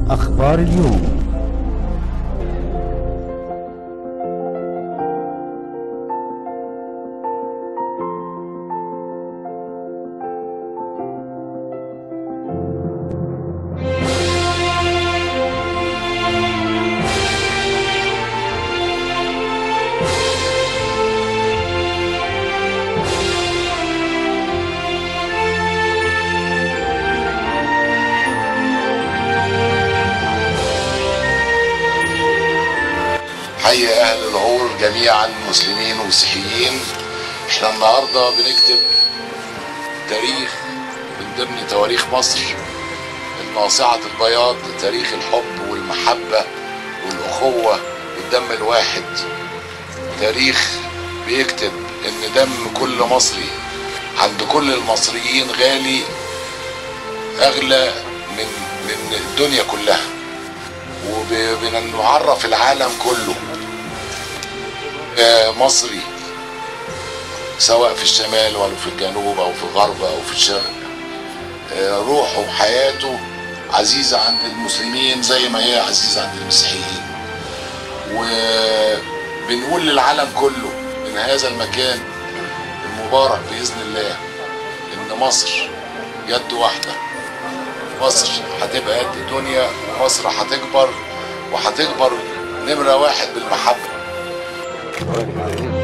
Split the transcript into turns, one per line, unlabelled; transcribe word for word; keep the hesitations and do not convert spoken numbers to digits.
أخبار اليوم.
حي أهل العور جميعا مسلمين ومسيحيين. احنا النهارده بنكتب تاريخ من ضمن تواريخ مصر الناصعة البياض، تاريخ الحب والمحبة والأخوة والدم الواحد. تاريخ بيكتب إن دم كل مصري عند كل المصريين غالي، أغلى من من الدنيا كلها، وبنعرف العالم كله مصري سواء في الشمال ولا في الجنوب او في الغرب او في الشرق. روحه وحياته عزيزة عند المسلمين زي ما هي عزيزة عند المسيحيين. وبنقول للعالم كله من هذا المكان المبارك بإذن الله إن مصر يد واحدة. مصر هتبقى قد الدنيا، ومصر هتكبر وهتكبر نمرة واحد بالمحبة.